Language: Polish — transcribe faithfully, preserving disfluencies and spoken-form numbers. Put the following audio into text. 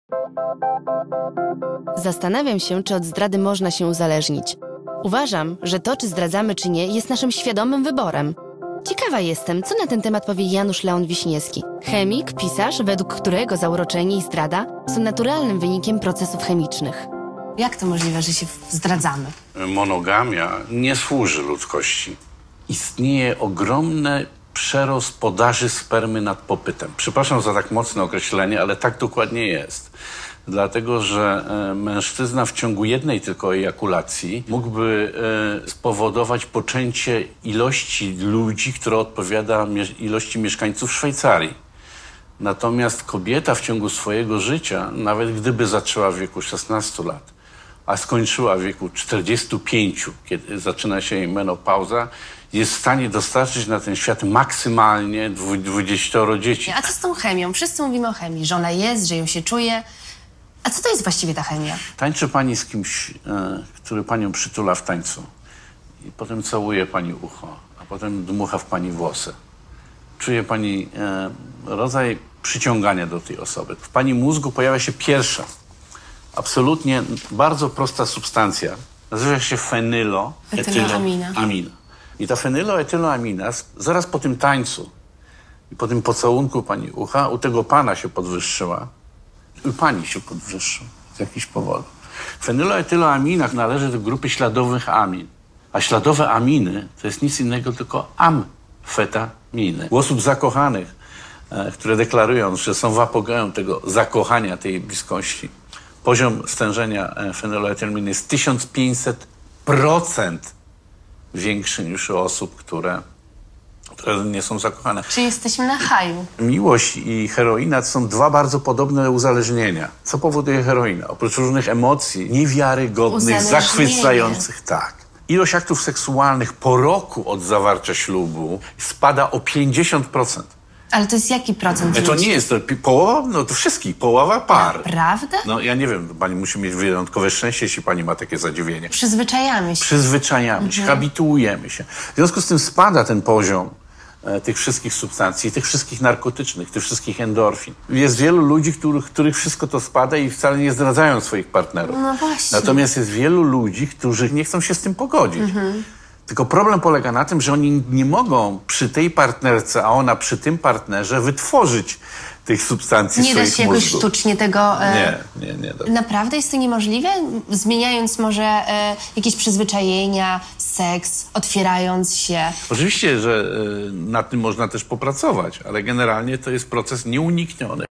Zastanawiam się, czy od zdrady można się uzależnić. Uważam, że to, czy zdradzamy, czy nie, jest naszym świadomym wyborem. Ciekawa jestem, co na ten temat powie Janusz Leon Wiśniewski, chemik, pisarz, według którego zauroczenie i zdrada są naturalnym wynikiem procesów chemicznych. Jak to możliwe, że się zdradzamy? Monogamia nie służy ludzkości. Istnieje ogromny przerost podaży spermy nad popytem. Przepraszam za tak mocne określenie, ale tak dokładnie jest. Dlatego, że e, mężczyzna w ciągu jednej tylko ejakulacji mógłby e, spowodować poczęcie ilości ludzi, która odpowiada ilości mieszkańców Szwajcarii. Natomiast kobieta w ciągu swojego życia, nawet gdyby zaczęła w wieku szesnastu lat, a skończyła w wieku czterdziestu pięciu, kiedy zaczyna się jej menopauza, jest w stanie dostarczyć na ten świat maksymalnie dwudziestoro dzieci. A co z tą chemią? Wszyscy mówimy o chemii, że ona jest, że ją się czuje. A co to jest właściwie ta chemia? Tańczy pani z kimś, e, który panią przytula w tańcu i potem całuje pani ucho, a potem dmucha w pani włosy. Czuje pani e, rodzaj przyciągania do tej osoby. W pani mózgu pojawia się pierwsza, absolutnie bardzo prosta substancja. Nazywa się fenyloetyloamina. I ta fenyloetyloamina zaraz po tym tańcu i po tym pocałunku pani ucha u tego pana się podwyższyła. U pani się podwyższył z jakichś powodów. Fenyloetyloamina należy do grupy śladowych amin. A śladowe aminy to jest nic innego tylko amfetaminy. U osób zakochanych, e, które deklarują, że są w apogeum tego zakochania, tej bliskości, poziom stężenia fenyloetylaminy jest tysiąc pięćset procent większy niż u osób, które, które nie są zakochane. Czy jesteśmy na haju? Miłość i heroina to są dwa bardzo podobne uzależnienia. Co powoduje heroina? Oprócz różnych emocji niewiarygodnych, zachwycających, tak. Ilość aktów seksualnych po roku od zawarcia ślubu spada o pięćdziesiąt procent. Ale to jest jaki procent To ludzi? nie jest to połowa, no to wszystkich, połowa par. Prawda? No ja nie wiem, pani musi mieć wyjątkowe szczęście, jeśli pani ma takie zadziwienie. Przyzwyczajamy się. Przyzwyczajamy się, Mhm. habituujemy się. W związku z tym spada ten poziom e, tych wszystkich substancji, tych wszystkich narkotycznych, tych wszystkich endorfin. Jest wielu ludzi, których, których wszystko to spada i wcale nie zdradzają swoich partnerów. No właśnie. Natomiast jest wielu ludzi, którzy nie chcą się z tym pogodzić. Mhm. Tylko problem polega na tym, że oni nie mogą przy tej partnerce, a ona przy tym partnerze wytworzyć tych substancji Nie w da swoich się jakoś mózgów. sztucznie tego... E... Nie, nie, nie. Da. Naprawdę jest to niemożliwe? Zmieniając może e, jakieś przyzwyczajenia, seks, otwierając się? Oczywiście, że y, nad tym można też popracować, ale generalnie to jest proces nieunikniony.